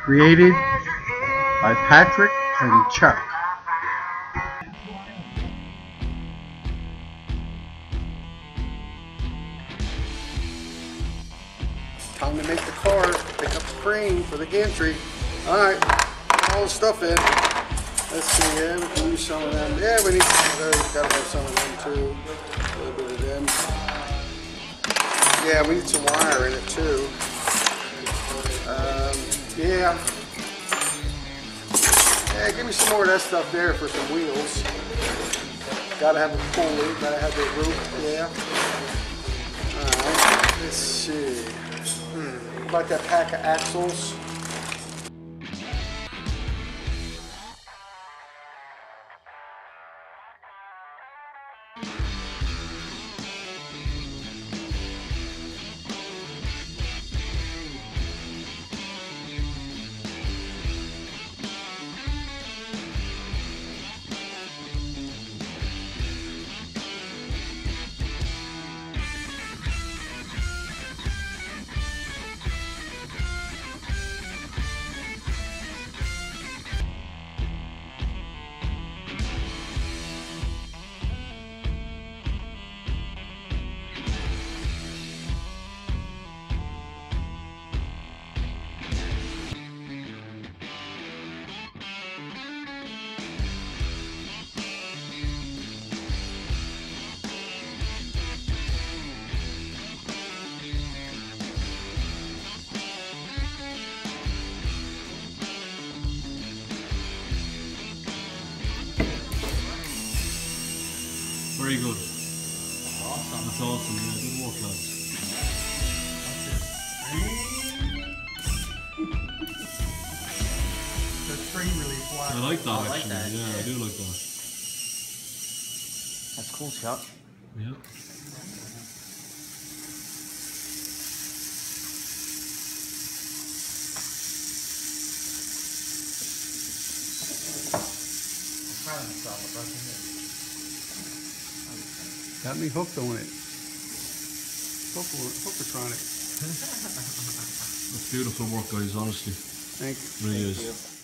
Created by Patrick and Chuck. Time to make the car, pick up the crane for the gantry. Alright, all the stuff in. Let's see, yeah, we can use some of them. Yeah, we need gotta have some of them too. A little bit of them. Yeah, we need some wire in it too. Yeah. Yeah, give me some more of that stuff there for some wheels. Gotta have a pulley, gotta have the roof, yeah. Alright, let's see. How about that pack of axles? Very good. Awesome. That's awesome, yeah. Good work, lads. The string really flat. I like that, I like actually. that, Yeah, yeah. I do like that. That's cool, Chuck. Yeah. Got me hooked on it. Hookertronic. That's beautiful work, guys, honestly. Thank you. It really is.